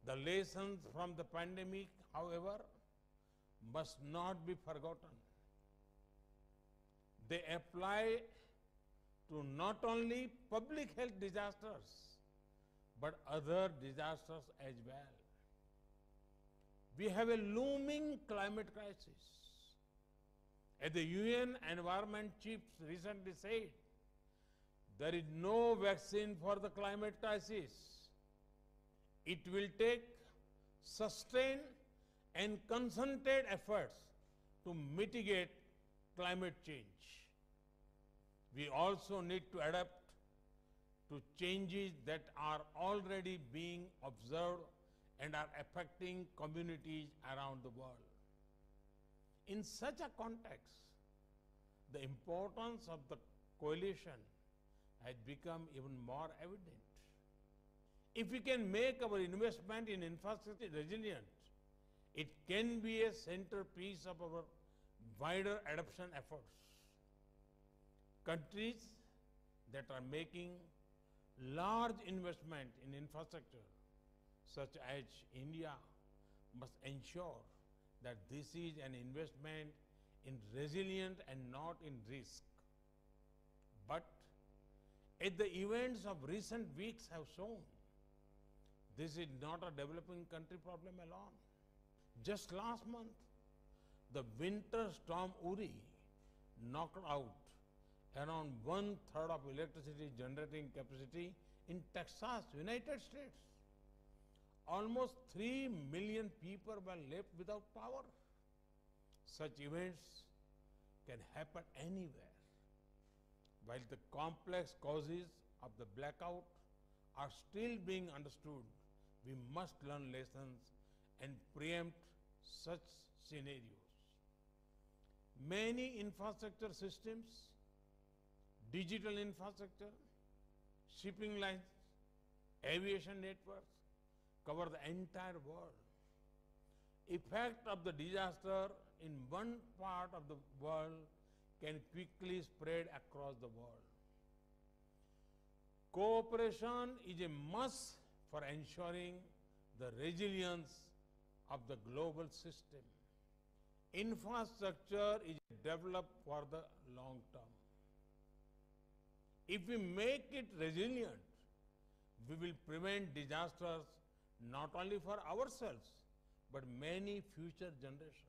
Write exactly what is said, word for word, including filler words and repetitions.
The lessons from the pandemic, however, must not be forgotten. They apply to not only public health disasters, but other disasters as well. We have a looming climate crisis. As the U N Environment Chief recently said, there is no vaccine for the climate crisis. It will take sustained and concentrated efforts to mitigate climate change. We also need to adapt to changes that are already being observed and are affecting communities around the world. In such a context, the importance of the coalition has become even more evident. If we can make our investment in infrastructure resilient, it can be a centerpiece of our wider adoption efforts. Countries that are making large investment in infrastructure, such as India, must ensure that this is an investment in resilient and not in risk. But as the events of recent weeks have shown, this is not a developing country problem alone. Just last month, the winter storm Uri knocked out around one third of electricity generating capacity in Texas, United States. Almost three million people were left without power. Such events can happen anywhere. While the complex causes of the blackout are still being understood, we must learn lessons and preempt such scenarios. Many infrastructure systems, digital infrastructure, shipping lines, aviation networks cover the entire world. Effect of the disaster in one part of the world can quickly spread across the world. Cooperation is a must for ensuring the resilience of the global system. Infrastructure is developed for the long term. If we make it resilient, we will prevent disasters not only for ourselves, but many future generations.